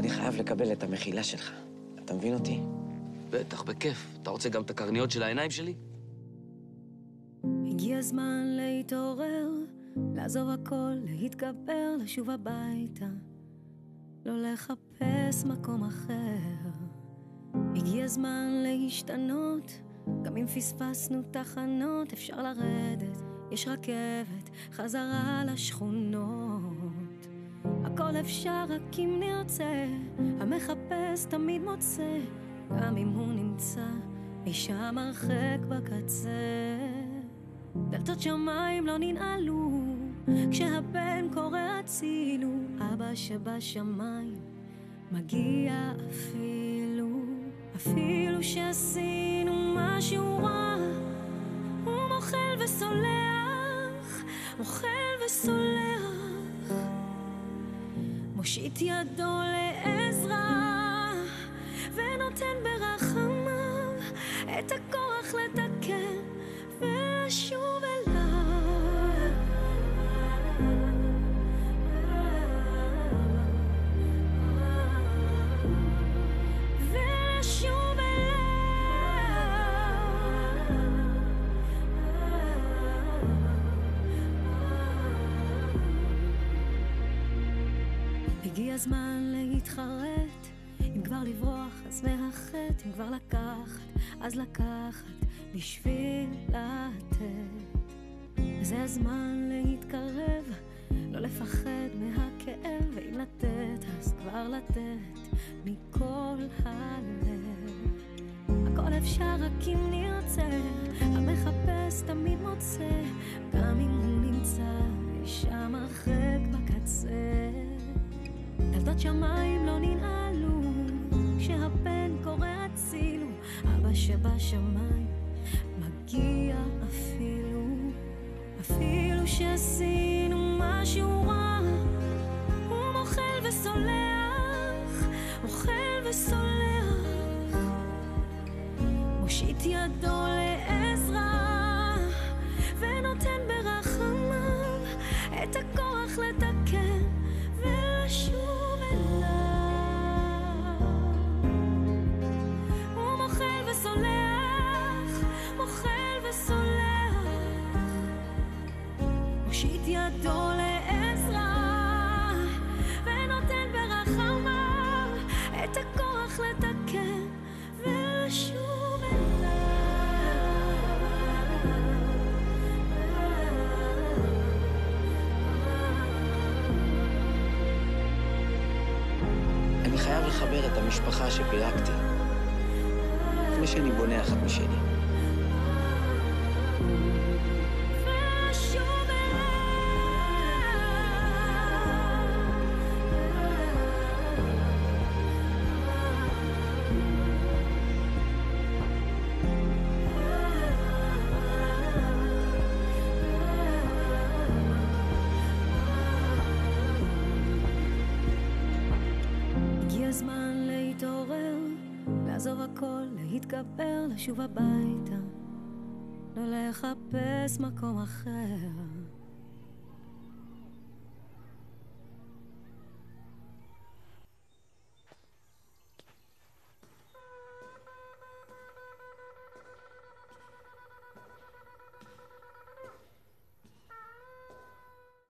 אני חייב לקבל את המחילה שלך. אתה מבין אותי? בטח, בכיף. אתה רוצה גם את הקרניות של העיניים שלי? הגיע הזמן להתעורר, לעזוב הכל, להתגבר, לשוב הביתה, לא לחפש מקום אחר. הגיע הזמן להשתנות, גם אם פספסנו תחנות, אפשר לרדת, יש רכבת, חזרה לשכונות. הכל אפשר רק אם נרצה, המחפש תמיד מוצא, גם אם הוא נמצא אי שם הרחק בקצה. דלתות שמיים לא ננעלו, כשהבן קורא הצילו, אבא שבשמיים מגיע אפילו שעשינו משהו רע, הוא מוחל וסולח, מוחל וסולח, מושיט ידו לעזרה ונותן ברחמיו את הכוח לתקן ולשוב אליו. ולשוב אליו. הגיע הזמן להתחרט, אם כבר לברוח אז מהחטא, אם כבר לקחת אז לקחת בשביל לתת. זה הזמן להתקרב, לא לפחד מהכאב, ואם לתת אז כבר לתת מכל הלב. הכל אפשר רק אם נרצה, המחפש תמיד מוצא, גם אם הוא נמצא שם הרחק בקצה. דלתות שמיים לא ננעלו, כשהבן קורא הצילו, אבא שבשמיים מגיע אפילו שעשינו משהו רע, הוא מוחל וסולח, מוחל וסולח, מושיט ידו לעזרה ונותן ברחמיו את הכוח לתקן ולשוב אליו. הוא מוחל וסולח, מוחל וסולח, מושיט ידו לעזרה ונותן ברחמיו את הכוח לתקן ולשוב אליו. אני חייב לחבר את המשפחה שפירקתי, לפני שאני בונה אחת משני. הזמן להתעורר, לעזוב הכל, להתגבר, לשוב הביתה, לא לחפש מקום אחר.